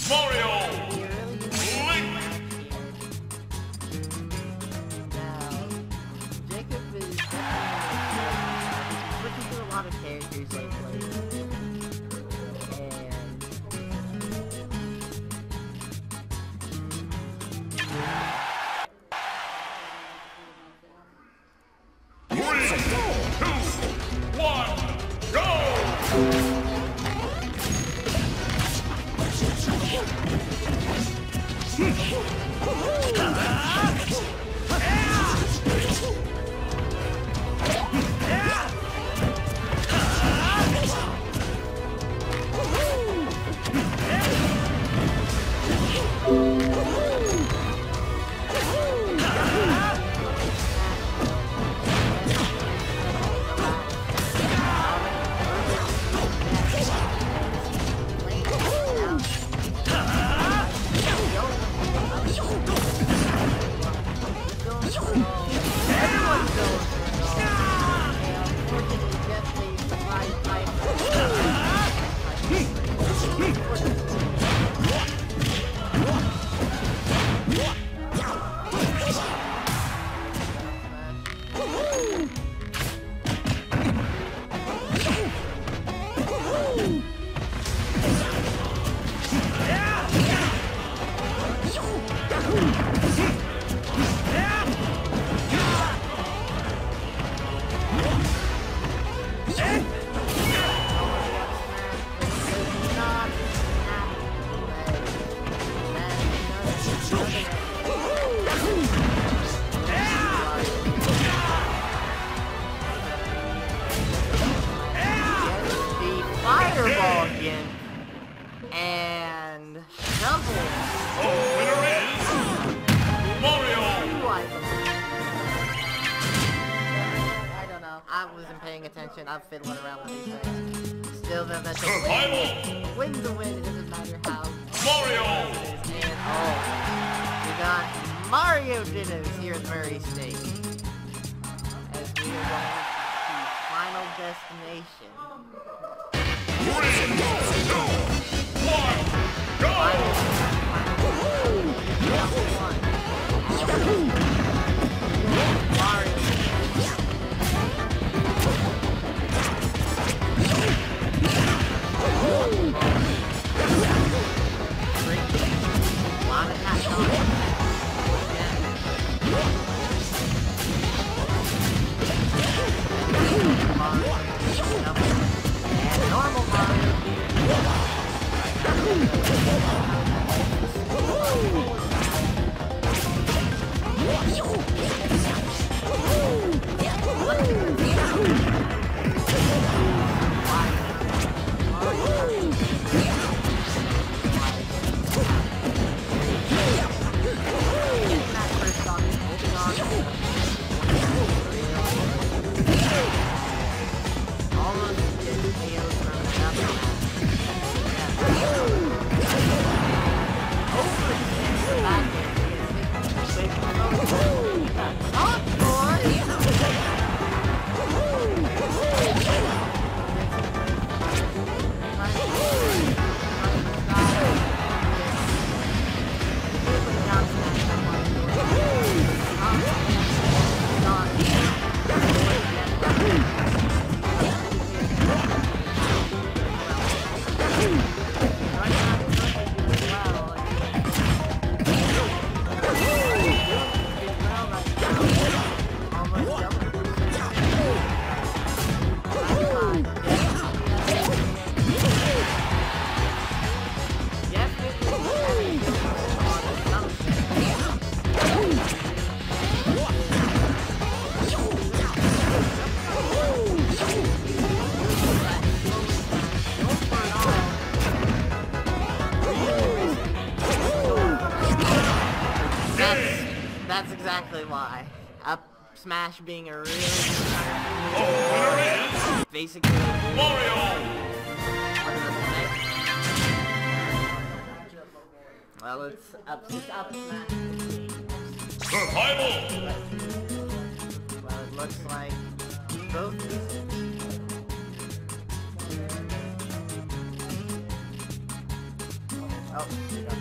Mario! Link! Now, Jacob is looking through a lot of characters lately. Fireball again. And double. The winner is Mario. I don't know. I wasn't paying attention. I'm fiddling around with these things. Still, that's Survival. Win the win. It doesn't matter how. Mario. And we got Mario Dittos here at Murray State. As we are going to Final Destination. 3, 2, 1, go! Normal Mario. That's exactly why. Up Smash being a really basically Mario. Well, it's up Smash. Survival. Well, it looks like both these. Oh, there you go.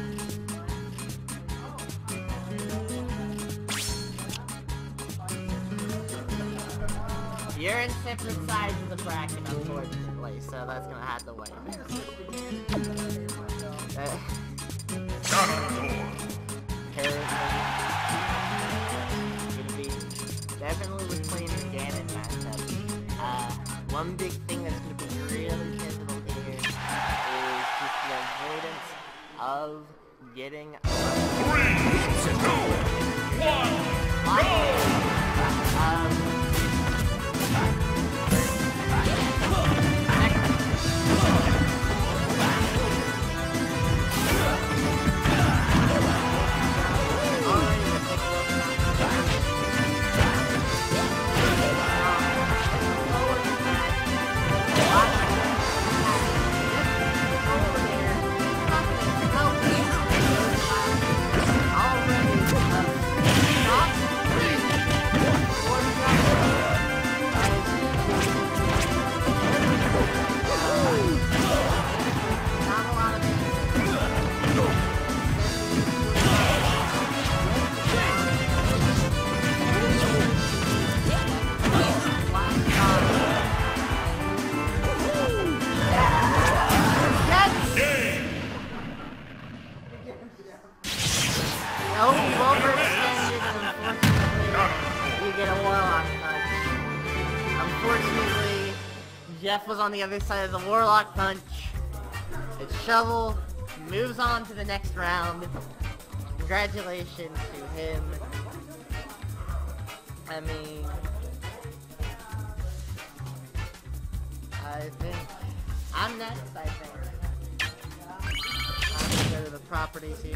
You're in separate sides of the bracket, unfortunately, so that's gonna have to wait. Gonna be definitely playing the Ganon matchup. One big thing that's gonna be really pivotal here is just the avoidance of getting 3, 2, 1, go! No, you overextended, and unfortunately, you get a Warlock Punch. Unfortunately, Jeff was on the other side of the Warlock Punch. It's Shovel moves on to the next round. Congratulations to him. I mean, I think I'm next, I think. I'm gonna go to the properties here.